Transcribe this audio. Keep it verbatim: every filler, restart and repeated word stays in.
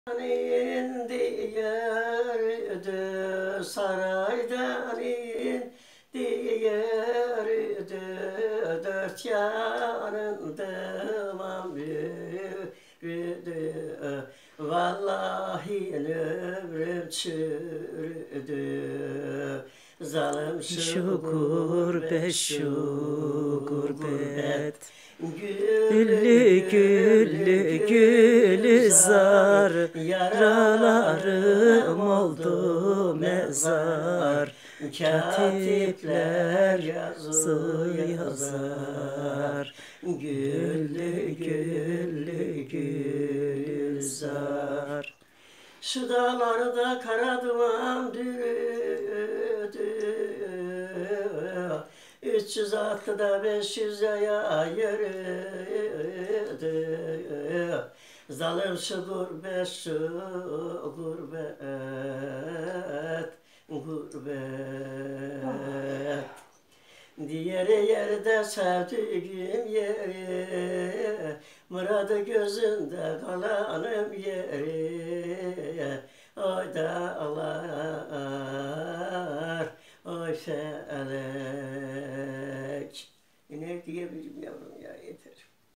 Diyerdi saraydan diyerdi dört yanında yürüdü. Vallahi ömrüm çürüdü. Zalim şu gurbet şu gurbet. Güllü güllü gülizar, yaralarım oldu mezar. Katipler yazı yazar, güllü güllü gülizar. Şu dağlarda kara duman dürüdü, üç yüz altıda beş yüze yürüdü. Zalim şu gurbet şu gurbet, gurbet. Diğer yerde sevdiğim yeri, muradı gözünde kalanım yeri. Oy dağlar, oy feller.